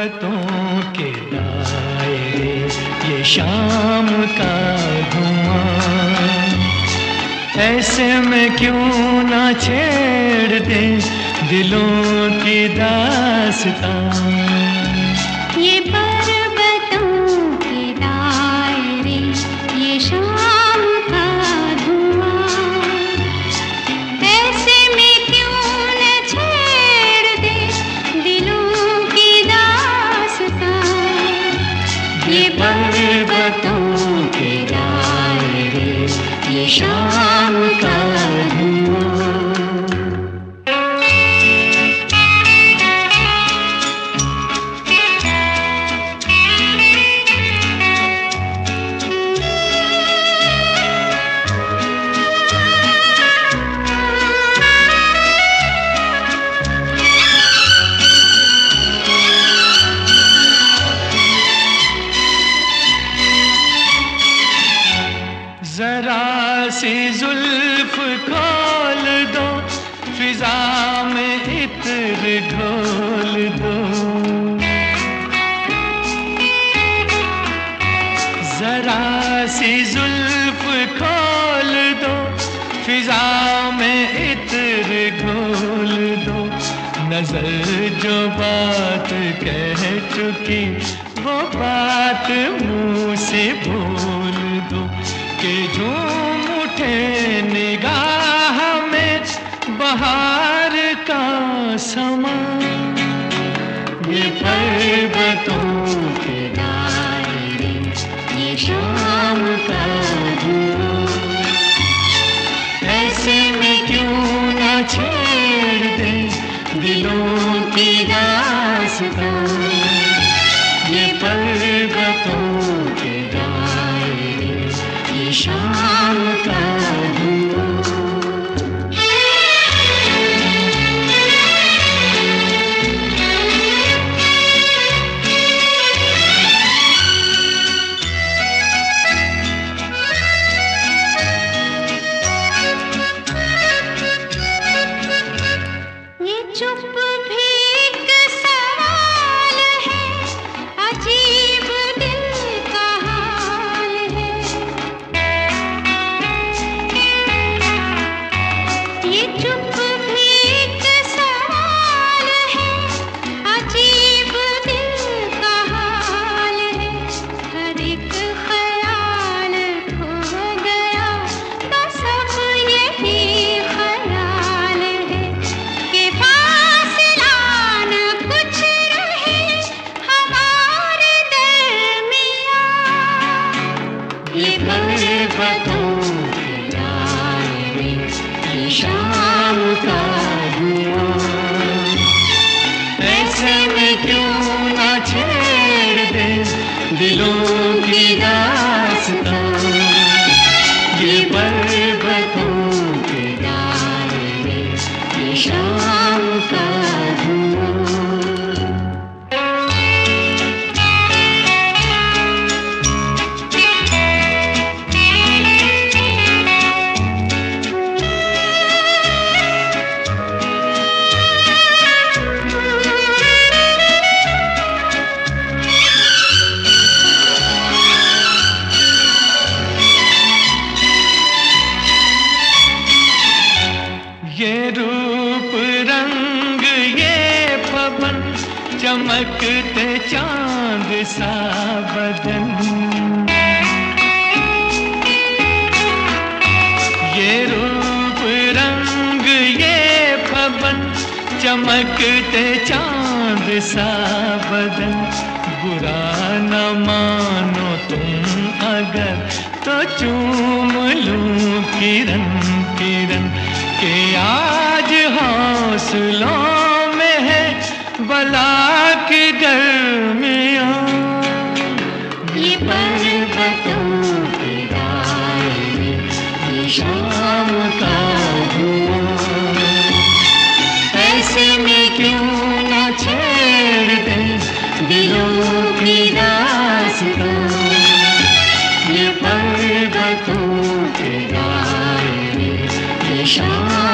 पर्वतों के दायरे, ये शाम का धुआं, ऐसे में क्यों ना छेड़ दे दिलों की दास्तां। ये पर्वतों के दायरे, ये शाम का धुआं, ऐसे में क्यों न छेड़ दे दिलों की दास्तां। ये पर्वतों के दायरे, ये शाम का धुआं। जरा सी जुल्फ खोल दो, फिजा में इत्र घोल दो। जरा सी जुल्फ खोल दो, फिजा में इत्र घोल दो। नजर जो बात कह चुकी वो बात मुंह से बोल दो, कि झूम उठे निगाह में बहार का समा। ये पर्वतों के दायरे, ये शाम का धुआं, ऐसे में क्यों ना छेड़ दे दिलों की दास्तां। ये पर्वतों के दायरे, ये शाम का धुआं। ये चुप भी एक सवाल है, अजीब दिल का हाल है। ये चुप भी एक सवाल है, अजीब दिल का हाल है। हर एक ख्याल खो गया तो सब यही ख्याल है, कि फासला न कुछ रहे हमारे दरमियां। ये पर्वतों के दायरे, ये शाम का धुआं, ऐसे में क्यों ना छेड़ दे दिलों की दास्तां। ये पर्वतों के दायरे, ये शाम का धुआं। ये रूप रंग ये पवन, चमकते चांद सा बदन। ये रूप रंग ये पवन, चमकते चांद सा बदन। बुरा न मानो तुम अगर तो चूम लूं किरण किरण, कि आज हौसलों में है बला की गर्मियां। ये पर्वतों के दायरे, ये शाम का धुआं, ऐसे में क्यों ना छेड़ दे दिलों की दास्तां। ये पर्वतों के दायरे, ये शाम